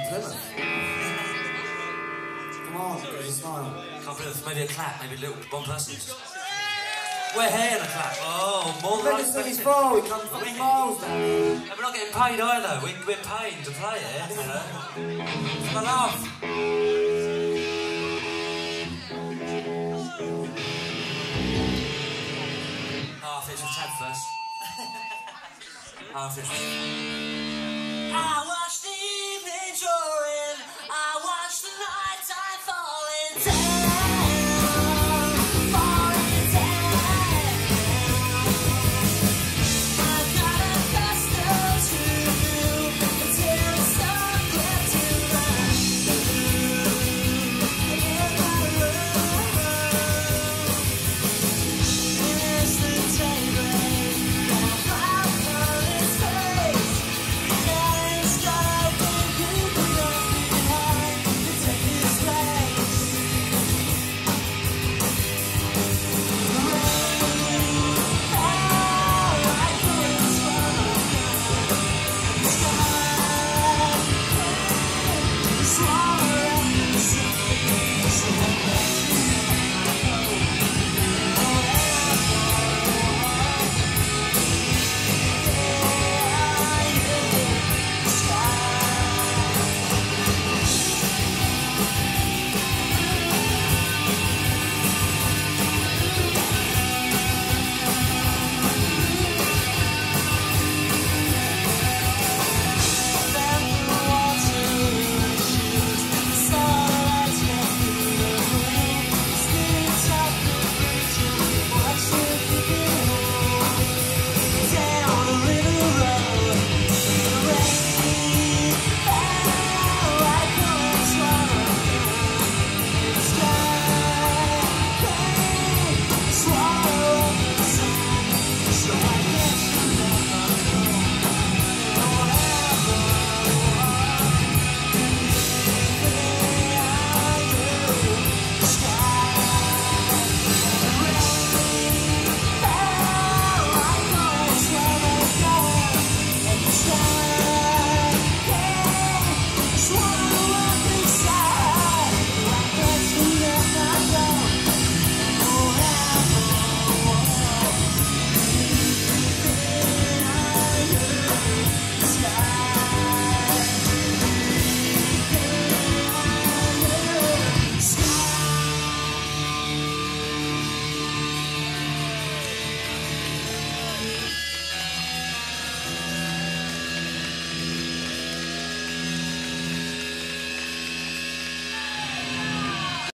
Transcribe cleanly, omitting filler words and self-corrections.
Plymouth. Come on, give us a smile. Come Plymouth, maybe a clap, maybe a little, one person. We're here and a clap. Oh, more than I expected. We come from miles down here. And we're not getting paid either. We're paying to play here, you know. It's my laugh. Half it's a tab first. Half it's... Ow!